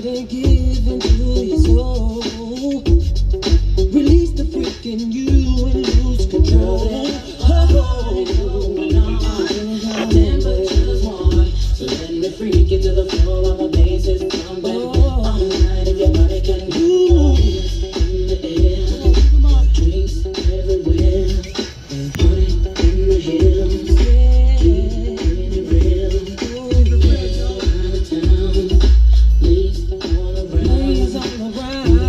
and give into your soul. Release the freak in you and lose control. My temperature's warm, so let me freak into the floor while my bass is pumping. All night if your body can move. In the air, drinks everywhere. Honey in the hills, keeping it real. Out of town, ladies all around.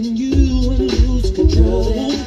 in you and lose control.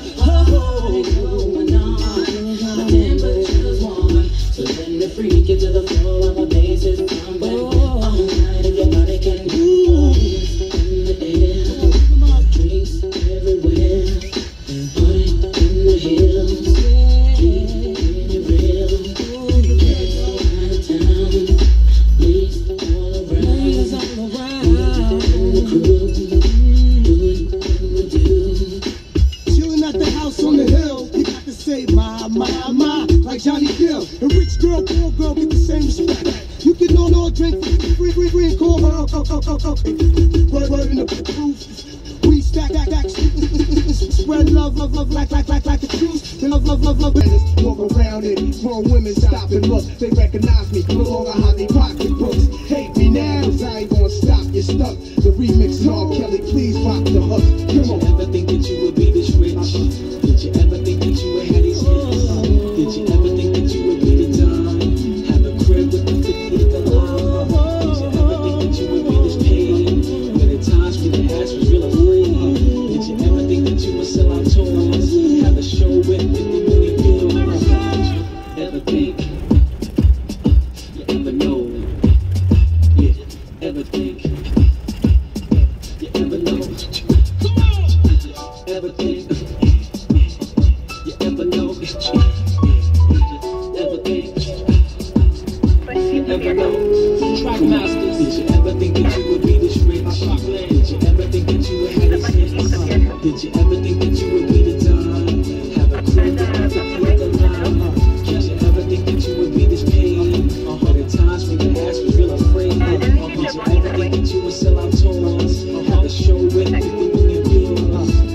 My temperature's warm, so let me freak you to the floor while my bass is pumping. All night if your body can move in the air. Drinks everywhere, party in the hills. Keep it real, get out of town. Ladies all around, in the crew, doing what we do. Chilling at the house on the hill, you got to say my, like Johnny Gill. A rich girl, poor girl, get the same respect. You can all drink free, and call her, word in the proof. We stack, spread love, like the truth. Then love. Walk around it, grown women stop and look. They recognize me, no longer how they pocketbooks. Hate me now, 'cause I ain't gonna stop, you're stuck. The remix is R. Kelly, please rock the hook. Come on. Did you ever think that you would be this rich? Did you ever think that you would have these hits? Did you ever think that you would be the dime? Have a crib with the 50 line? Did you ever think that you would be this paid? When at times when the ass was real afraid? Did you ever think that you would sell out tours? Have a show with 50 million views? Ever think? You ever know? Yeah, ever think? You ever know? Ever think? You ever know? Ever think? You ever know? Track masters. Did you ever think that you would be this rich? Did you ever think that you would have this hit? Did you ever think that you would be the dime? Have a crib with 50 line? Did you ever think that you would be this paid? But at times when your ass was real afraid. Did you ever think that you would sell out tours? Have a show with 50 million views?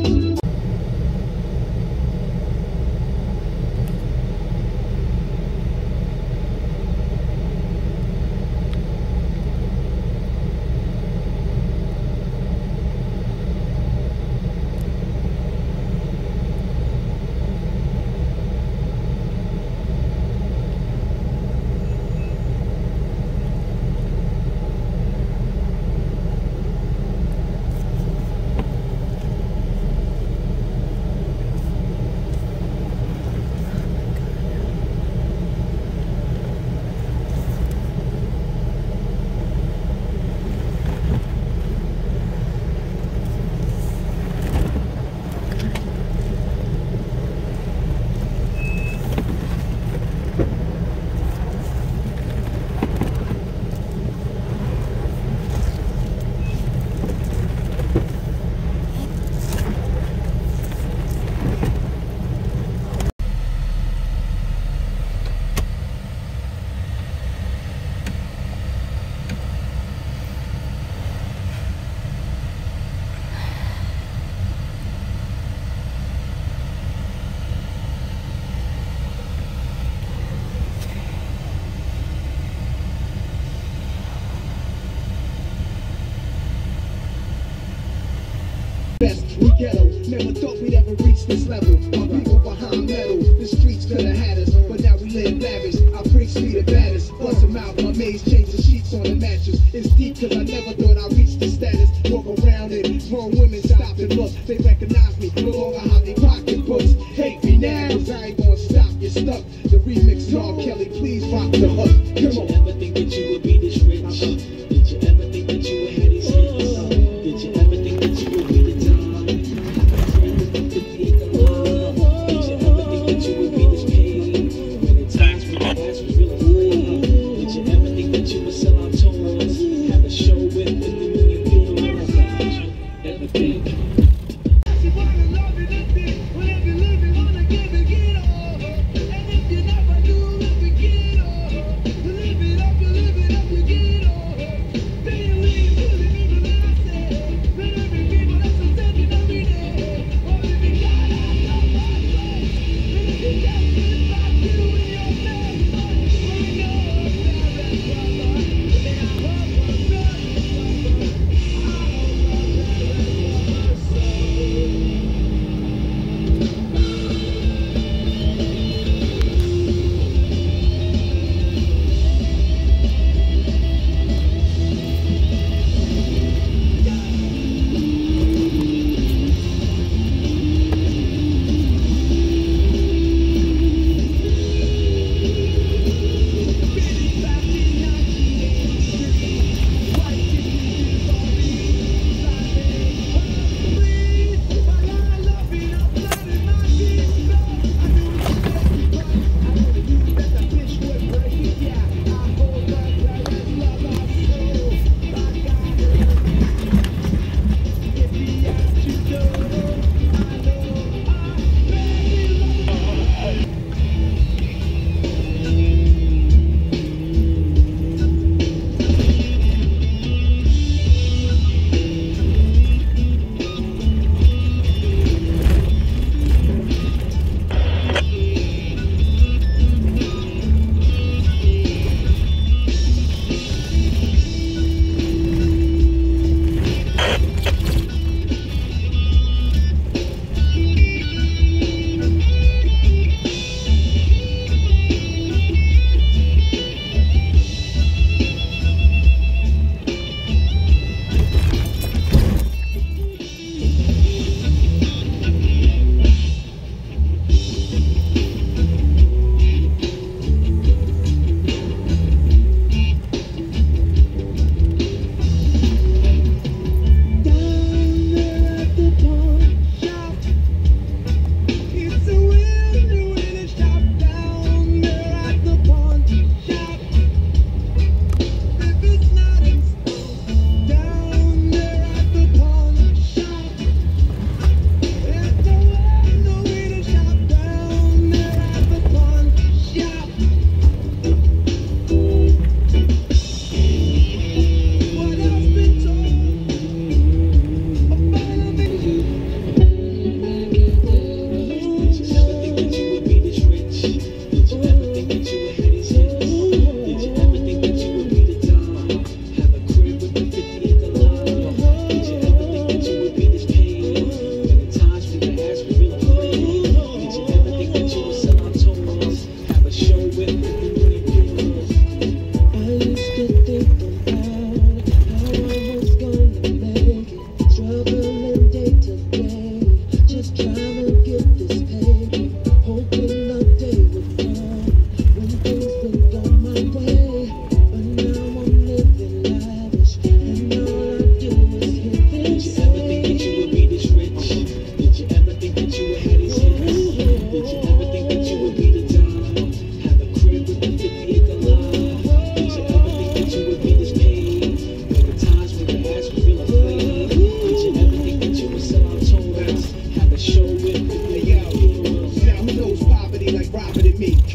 We ghetto, never thought we'd ever reach this level. Our people behind metal, the streets could have had us, but now we live lavish. Our freaks be the baddest. Bust them out, my maze change the sheets on the mattress. It's deep 'cause I never thought I'd reach this status. Walk around it, grown women stop and look. They recognize me, no longer how they pocketbooks. Hate me now, 'cause I ain't gonna stop, you're stuck. The remix is R. Kelly, please rock the hook. Did you ever think that you would be this rich? Did you ever think that you would have these hits? Did you ever think that you would be the dime? Have a crib with the 50 line? Did you ever think that you would be this paid? When at times when your ass was real afraid? Did you ever think that you would sell out tours? Have a show with 50 million views? Ever think?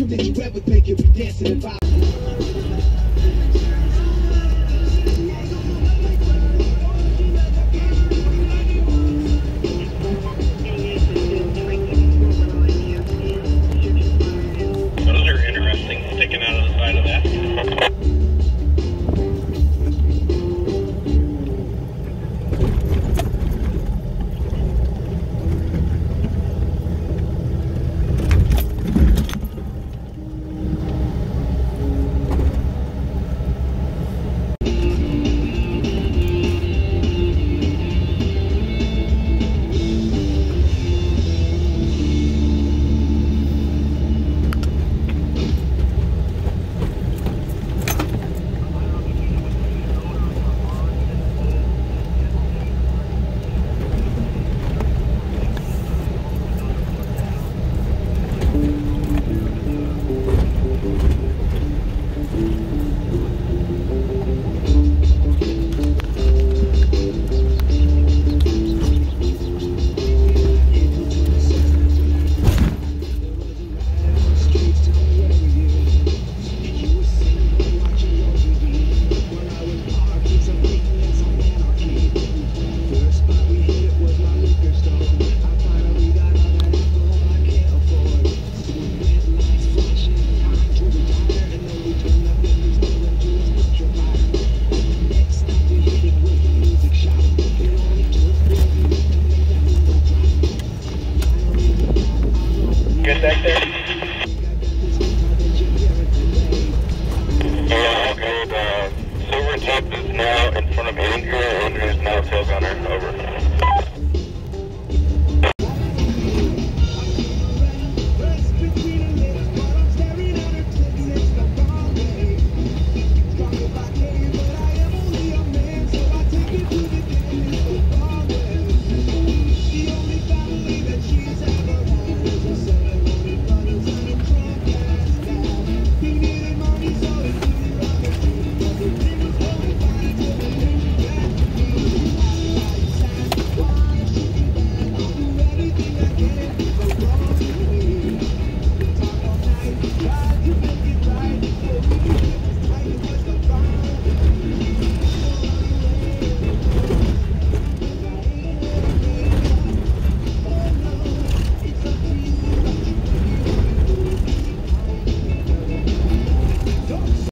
Did you ever think you'd be dancing and vibing?